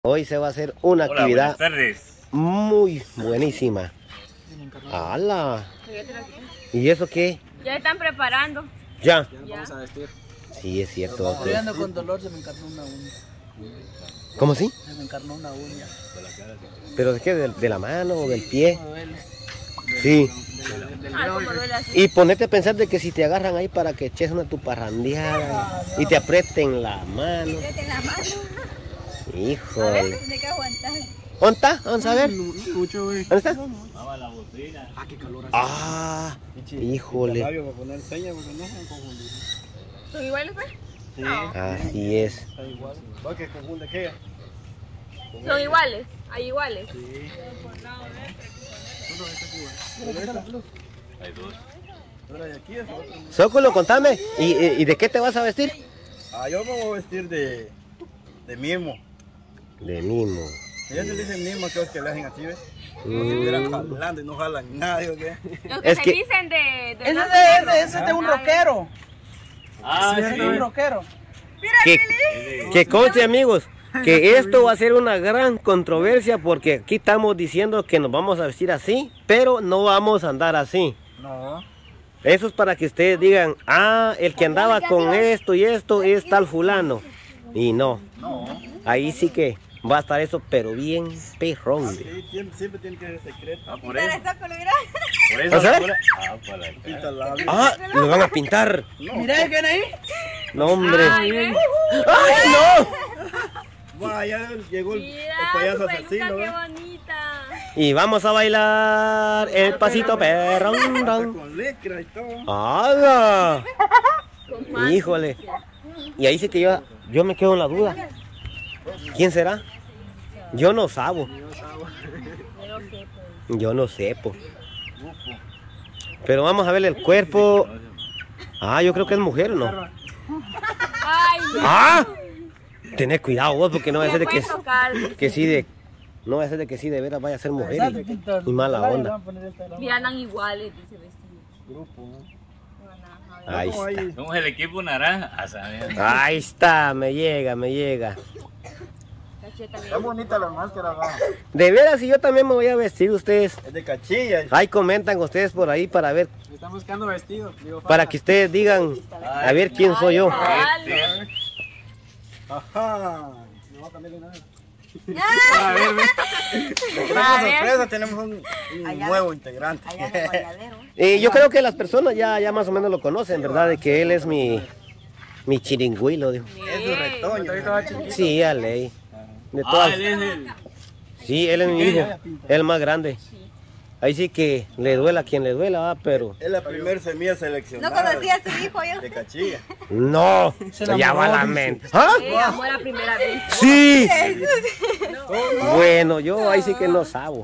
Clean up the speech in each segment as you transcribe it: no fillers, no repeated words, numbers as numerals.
Hoy se va a hacer una actividad buenas tardes. muy buenísima. ¡Hala! ¿Y eso qué? Ya están preparando. ¿Ya? Ya vamos a vestir. Sí, es cierto. Estoy ando con dolor, se me encarnó una uña. ¿Cómo así? Se me encarnó una uña. ¿Pero de qué? ¿De la mano o del pie? Me duele. Sí. Como duele así. Y ponete a pensar de que si te agarran ahí para que eches una tu parrandeada y te aprieten la mano. Métete la mano. A ver, Híjole. ¿de qué aguantar? ¿Dónde está? Vamos a ver. Mucho, güey. ¿Dónde está? La bocina. Ah, qué calor. Ah, híjole. Para poner señas porque no se confundir. ¿Son iguales, pues? Sí. Así es. Está igual. ¿Va que confunde qué? Son iguales. Hay iguales. Sí. Hay dos. Zóculo, contame. ¿Y de qué te vas a vestir? Yo me voy a vestir de mimo. De mimo. Ellos se dicen mimo, aquellos que le hacen así, ¿ves? Como si estuvieran jalando y no jalan nadie, ¿o qué? Los que Es se que- dicen de Ese es de un rockero. Ah, Ese es de un rockero. Que conste, amigos, que esto va a ser una gran controversia porque aquí estamos diciendo que nos vamos a vestir así, pero no vamos a andar así. No. Eso es para que ustedes digan, ah, el que andaba con esto y esto es tal fulano. Y no, ahí sí que va a estar eso, pero bien perrón. Sí, siempre tiene que ser secreto. por eso. Por eso. ¿Vas a ver? Por ahí. Pinta el labio. Ah, lo van a pintar. Mira, ¿quién ahí? No, hombre. Ay, ¡Ay, no! Ya llegó el mira, payaso su asesino, peluca, qué ¿ves? bonita. Y vamos a bailar el pasito perrón. Con licra y todo. ¡Hala! Con pan. Híjole. Y ahí sí que yo me quedo en la duda. ¿Quién será? Yo no sabo. Yo no sé, po. Pero vamos a ver el cuerpo. Ah, yo creo que es mujer, ¿o no? Ay, no. ¡Ah! Tened cuidado vos, porque no va a ser de puedes tocar. que sí de... No va a ser de que sí de veras vaya a ser mujer y mala onda. Mira, andan iguales, dice vestido. Grupo, ¿no? Ahí está. Somos el equipo naranja. Ah, sabes. Ahí está, me llega. Cacheta Está bien. bonita la máscara, va. De veras, si yo también me voy a vestir, ustedes. Es de cachilla. Ahí comentan ustedes por ahí para ver, Están buscando vestido. Digo, para que ustedes digan, a ver quién soy yo. Dale. Ajá. no va a cambiar de nada. A ver, ¿ves? Tenemos A ver. sorpresa, tenemos un nuevo integrante. Y yo creo que las personas ya más o menos lo conocen, ¿verdad? De que él es mi chiringüilo, dijo. Es un retoño. Sí, a ley. De Ah, todas. él es el. Sí, él es mi hijo, el más grande. Ahí sí que le duela a quien le duela, ¿va? Pero Es la primer semilla seleccionada. No conocía a su hijo yo. De cachilla. no, Se se llama enamoró, la dice. mente. ¿Ah? Amor a primera vez. Sí. Bueno, yo ahí sí que no sabo.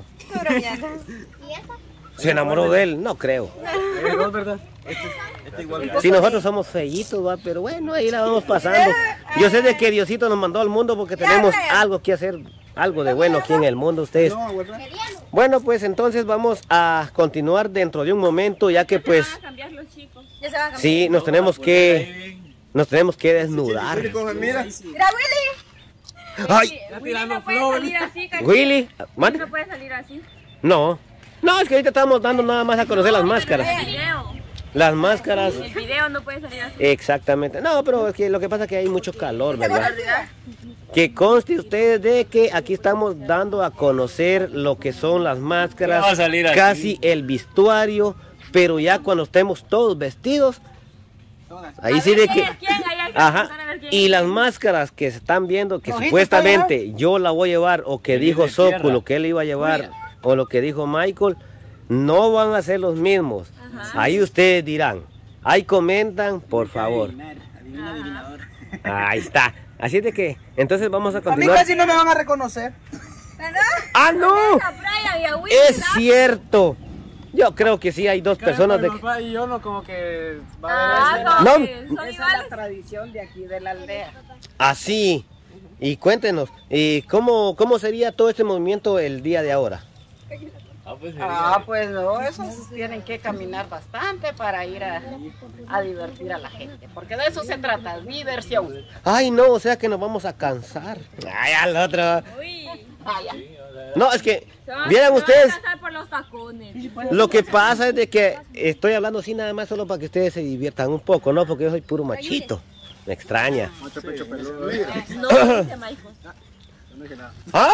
¿Se enamoró de él? No creo. No es verdad. Este igual. Si nosotros somos feitos, va, pero bueno, ahí la vamos pasando. Yo sé de que Diosito nos mandó al mundo porque tenemos algo que hacer, algo de bueno aquí en el mundo, ustedes. No, ¿verdad? Bueno, pues entonces vamos a continuar dentro de un momento, ya que pues Van a cambiar los chicos. Ya se van a cambiar. sí, nos tenemos que desnudar. Mira, mira. Mira, Willy. Ay, Willy no puede salir así, cacheta. Willy, Willy ¿mande? no puede salir así. No, es que ahorita estamos dando nada más a conocer las máscaras. El video. Las máscaras, El video no puede salir así. exactamente. No, pero es que lo que pasa es que hay mucho calor, ¿verdad? ¿Verdad? Que conste ustedes de que aquí estamos dando a conocer lo que son las máscaras, Va a salir aquí. casi el vestuario, pero ya cuando estemos todos vestidos, ahí sí de que... ¿Quién es quién? Ahí hay que Ajá, empezar a ver quién y es las quién. máscaras que se están viendo, que Rojito supuestamente yo la voy a llevar, o que Que dijo viene de Zóculo tierra. que él iba a llevar, o lo que dijo Michael, no van a ser los mismos. Ajá. Ahí ustedes dirán, ahí comentan, por favor. Adivina, adivinador. Ahí está. Así de que, entonces vamos a A mí continuar. casi no me van a reconocer. ¿Verdad? ¡Ah, no! A Brian y a Willy, Es ¿verdad? cierto. Yo creo que sí hay dos personas de... Y yo no como que va Ah, a ver no, No. que son Esa es iguales. la tradición de aquí de la aldea. Así. Y cuéntenos, ¿y cómo sería todo este movimiento el día de ahora? Pues Pues no, esos tienen que caminar bastante para ir a divertir a la gente, porque de eso se trata, diversión. Ay, no, o sea que nos vamos a cansar. Ay, al otro. Uy. Vaya. No, es que, Se van vieran a ustedes, pasar por los tacones. lo que pasa es de que estoy hablando así nada más solo para que ustedes se diviertan un poco, ¿no? Porque yo soy puro machito. Me extraña. Mucho pecho peludo. No, dice Michael. No dije nada. ¿Ah?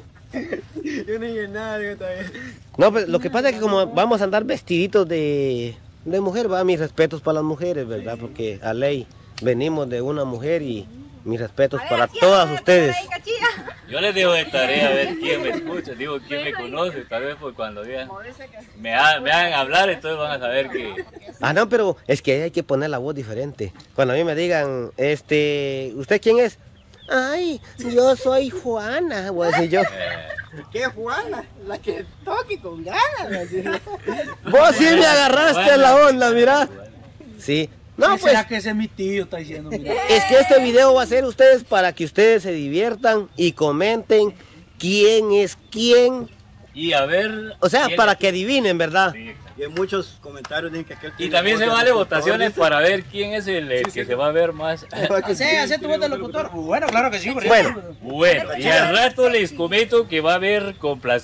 Yo no dije nada, digo, está bien. No, pues lo que pasa es que como vamos a andar vestiditos de mujer, va, mis respetos para las mujeres, ¿verdad? Porque a ley venimos de una mujer y mis respetos para todas ustedes. yo les dejo de tarea a ver quién me escucha, digo quién me conoce, tal vez pues cuando digan, me hagan hablar, entonces van a saber que... Ah, no, pero es que hay que poner la voz diferente. Cuando a mí me digan, ¿usted quién es? Ay, yo soy Juana, voy a decir yo. ¿Qué Juana? La que toque con ganas. Vos sí me agarraste la onda, mira. Sí. No, pues, ¿Será que ese es mi tío? Está diciendo, mira. es que este video va a ser ustedes para que ustedes se diviertan y comenten quién es quién. Y a ver... O sea, quién- para que adivinen, ¿verdad? Sí. Y en muchos comentarios dicen que aquel Y tiene también voz se de vale locutor, votaciones dice. para ver quién es el que se va a ver más. ¿Hace tu voz de locutor? Bueno, claro que sí. Por Bueno. ejemplo. Bueno, y al rato les comento que va a haber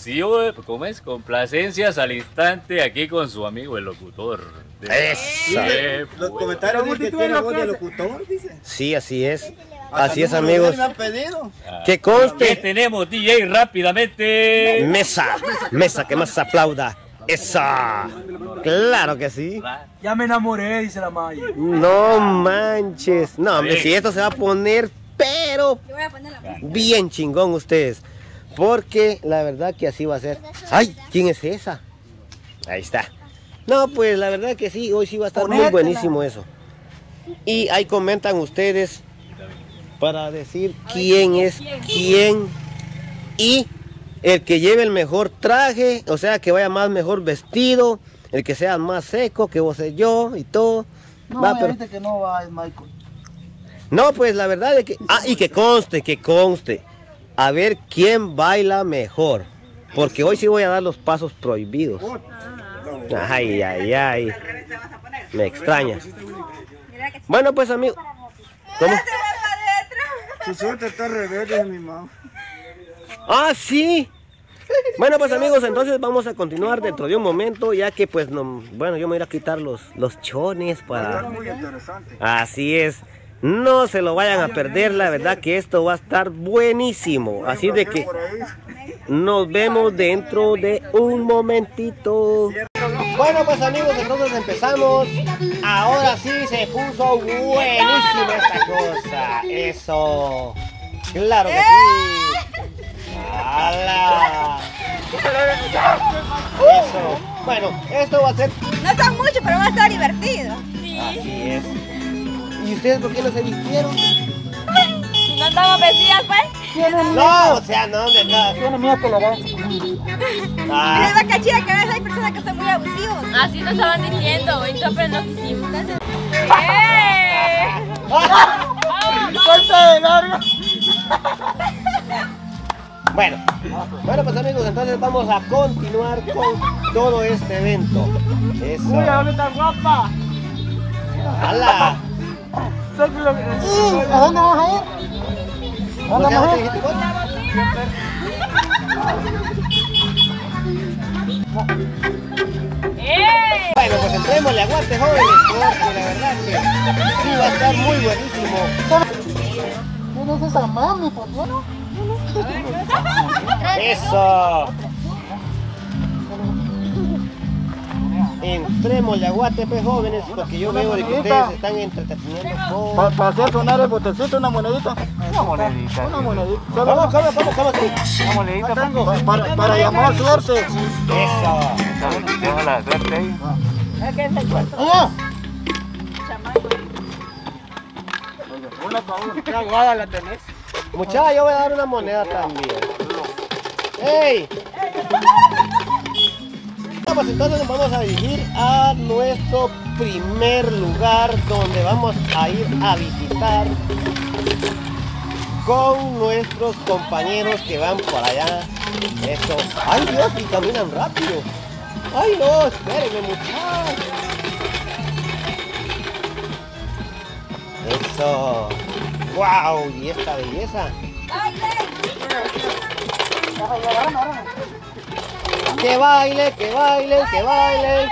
complacencias al instante aquí con su amigo el locutor. Esa. Los comentarios dicen que tiene voz de locutor, dice. Sí, así es. Hasta Así es, el número amigos. me han pedido. Que ¿Qué conste. tenemos, DJ? Rápidamente. Mesa que más aplauda. Esa. Claro que sí. Ya me enamoré, dice la Maya. No manches. No, hombre, Sí. si esto se va a poner, pero Yo voy a poner la música. bien chingón ustedes. Porque la verdad que así va a ser. Ay, ¿quién es esa? Ahí está. No, pues la verdad que sí, hoy sí va a estar muy buenísimo eso. Y ahí comentan ustedes para decir quién es quién y el que lleve el mejor traje, o sea, que vaya más mejor vestido, el que sea más seco, que vos sé yo y todo. No, Va, pero- que no va, es Michael. no, pues la verdad es que... Ah, y que conste. A ver quién baila mejor. Porque hoy sí voy a dar los pasos prohibidos. Ay, ay, ay. Me extraña. Bueno, pues amigo. ¿Cómo? Su suerte está rebelde, mi mamá. Ah, sí. Bueno, pues amigos, entonces vamos a continuar dentro de un momento, ya que pues no, bueno, yo me voy a ir a quitar los chones para... Muy interesante. Así es. No se lo vayan a perder, la verdad que esto va a estar buenísimo. Así de que nos vemos dentro de un momentito. Bueno, pues amigos, entonces empezamos. Ahora sí se puso buenísima esta cosa. Eso. Claro que sí. ¡Hala! Eso. Bueno, esto va a ser... No son mucho, pero va a estar divertido. Así es. ¿Y ustedes por qué no se vistieron? Si no estamos vestidas, pues. No, o sea, no, de nada. Tiene miedo que lo hagan. Ah, Es la cachilla que a veces hay personas que son muy abusivos. Así nos estaban diciendo, entonces no quisimos. bueno, pues amigos, entonces vamos a continuar con todo este evento. Eso. ¿Dónde está guapa? ¡Hala! ¿A dónde vas a ir? ¿Cómo se llama? ¿Qué dijiste vos? Bueno, pues entrémosle, aguante jóvenes, porque la verdad que sí va a estar muy buenísimo. ¿Quién es esa mami, por qué no? ¡Eso! Entrémosle a Guatepe, jóvenes, porque yo veo de que ustedes se están entreteniendo con... Para hacer sonar el botecito, una monedita. Una monedita. Una monedita. ¿Cómo así? Una monedita. Para llamar suerte. Eso. Déjala, suerte ahí. Una para una. Qué aguada la tenés. Muchachos, yo voy a dar una moneda también. ¡Ey! Pues entonces nos vamos a dirigir a nuestro primer lugar donde vamos a ir a visitar con nuestros compañeros que van por allá. Eso. Ay Dios, y caminan rápido. Ay no, espérenme muchachos. Eso. Wow, y esta belleza. Que baile, que bailen, que bailen.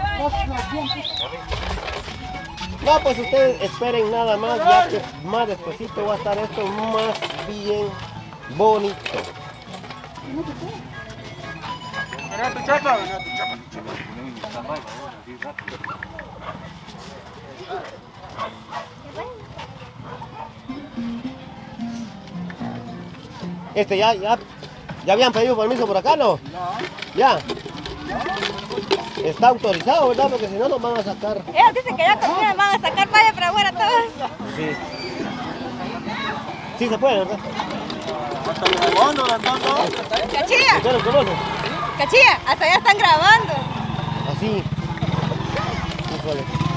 No, pues ustedes esperen nada más, ya que más despuesito va a estar esto más bien bonito. ¿Ya habían pedido permiso por acá, no? No. ¿Ya? Está autorizado, ¿verdad? Porque si no nos van a sacar. Ellos dicen que ya conmigo me van a sacar, vaya para afuera todos. Sí. Sí se puede, ¿verdad? Cachilla. ¿Usted los conoce? Cachilla, hasta allá están grabando. Así. Híjole.